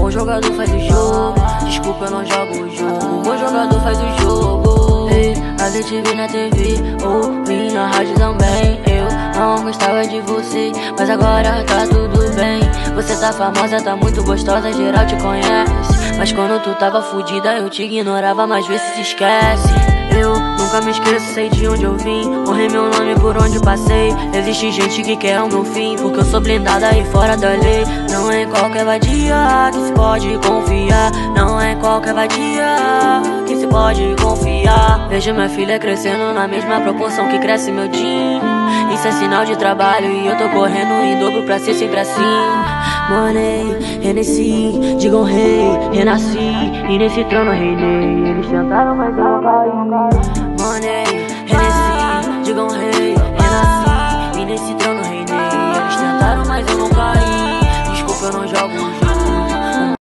bom jogador faz o jogo. Desculpa, eu não jogo o jogo. Bom jogador faz o jogo. Ei, a gente vi na TV, ouvi na rádio também. Eu não gostava de você, mas agora tá tudo bem. Você tá famosa, tá muito gostosa, geral te conhece. Mas quando tu tava fudida eu te ignorava, mas vê se esquece. Eu nunca me esqueço, sei de onde eu vim. Honrei meu nome por onde passei. Existe gente que quer o meu fim, porque eu sou blindada e fora da lei. Não é qualquer vadia que se pode confiar. Não é qualquer vadia que se pode confiar. Vejo minha filha crescendo na mesma proporção que cresce meu din. Isso é sinal de trabalho e eu tô correndo em dobro pra ser sempre assim. Money, Hennessy, digam rei, renasci. E nesse trono reinei. Eles tentaram, mas eu não caí. Money, Hennessy, digam rei, renasci. E nesse trono reinei. Eles tentaram, mas eu não caí. Desculpa, eu não jogo.